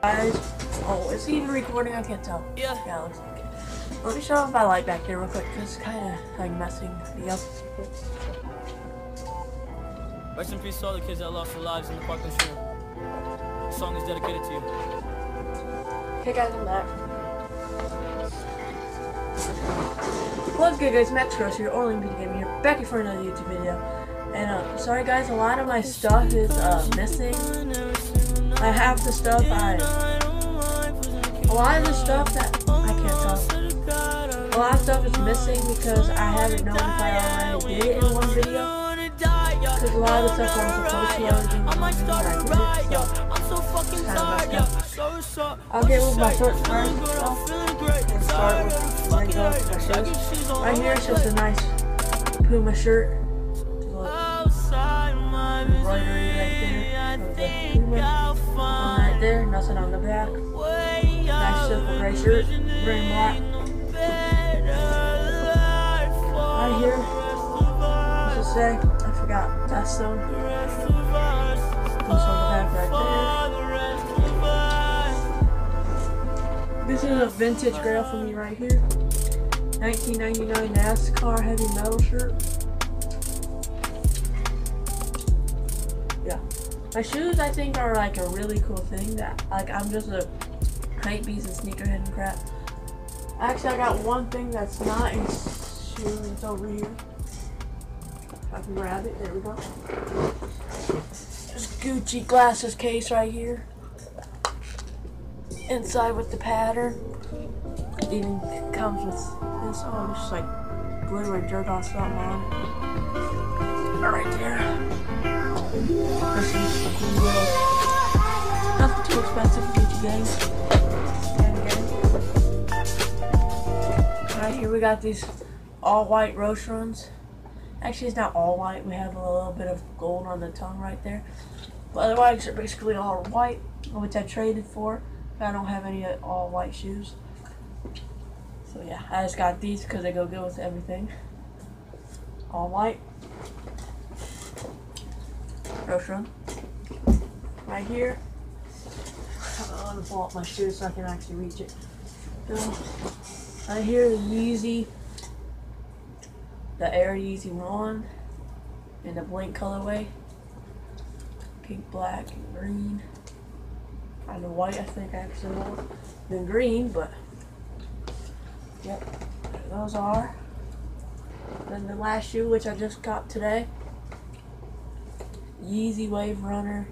Guys, oh, is he even recording? I can't tell. Yeah, it looks like it. Let me show off my light back there real quick, because it's kind of like messing me up. Rest in peace to all the kids that lost their lives in the Parkland shooting. This song is dedicated to you. Hey guys, I'm back. What's good, guys? Max Gross here, Orling Video Gaming here, back for another YouTube video. And sorry guys, a lot of my stuff is missing. Like half the stuff a lot of the stuff that I can't tell. A lot of stuff is missing because I haven't known if I already did it in one video. Because a lot of the stuff I'm supposed to already do in one video, I did it, so it's kind of messed up. I'll get with my shorts first, and start with regular my shoes. Right here it's just a nice Puma shirt. Embroidery right there of the Puma. One right there, nothing on the back. Nice simple gray shirt, gray and black. Right here, what's it say? I forgot. Test zone. This on the back right there. This is a vintage grail for me right here. 1999 NASCAR heavy metal shirt. Yeah. My shoes, I think, are like a really cool thing that, like, I'm just a hype beast and sneakerhead and crap. Actually, I got one thing that's not a shoe, it's over here. If I can grab it, there we go. There's Gucci glasses case right here. Inside with the pattern. It even comes with this, oh, it's just like glitter and jerk off something on it. Right there. Nothing too expensive for Gucci gang. Right here we got these all white Rocherons. Actually, it's not all white. We have a little bit of gold on the tongue right there. But otherwise, they're basically all white, which I traded for. I don't have any all white shoes. So yeah, I just got these because they go good with everything. All white. Rocheron. Right here. Let me pull up my shoes so I can actually reach it. Right here is Yeezy. The Air Yeezy 1 in the Blink colorway. Pink, black, and green. Kind of white, I think, actually more than green, but yep, there those are. Then the last shoe, which I just got today, Yeezy Wave Runner.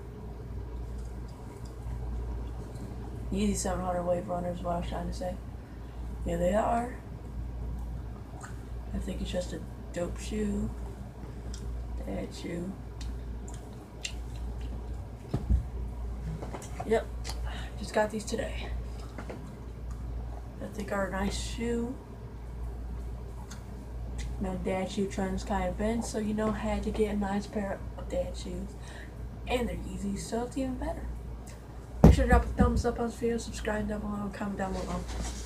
Yeezy 700 Wave Runner is what I was trying to say. Here they are. I think it's just a dope shoe. Dad shoe. Yep, just got these today. I think are a nice shoe. My dad shoe trend's kind of been, so you know, had to get a nice pair of dad shoes. And they're Yeezys, so it's even better. Make sure to drop a thumbs up on this video, subscribe down below, and comment down below.